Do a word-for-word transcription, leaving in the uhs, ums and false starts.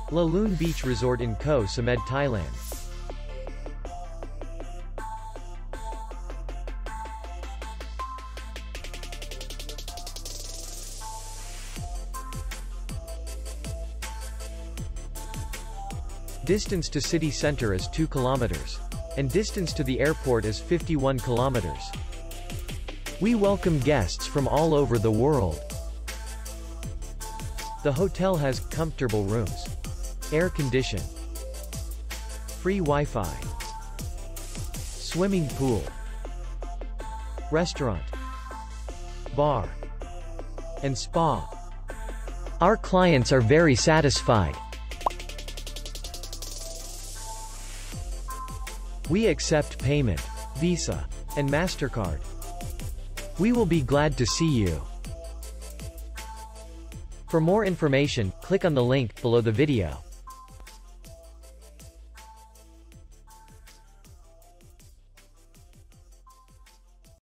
Lune Beach Resort in Koh Samui, Thailand. Distance to city center is two kilometers. And distance to the airport is fifty-one kilometers. We welcome guests from all over the world. The hotel has comfortable rooms, air condition, free Wi-Fi, swimming pool, restaurant, bar, and spa. Our clients are very satisfied. We accept payment, Visa, and MasterCard. We will be glad to see you. For more information, click on the link below the video.